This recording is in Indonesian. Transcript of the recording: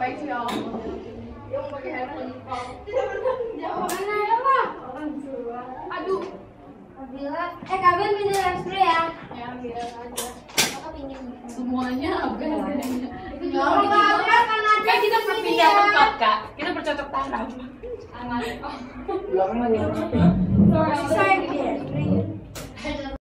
baik sih ya. Yang pakai handphone. Mana ya Pak? Aduh. Kabel minum spray ya? Ya biar aja. Aku pinjam. Semuanya habis. Itu juga Kan kita berpindah tempat kak, kita bercocok tanam. anak. Belakang lagi. Saya gini ya.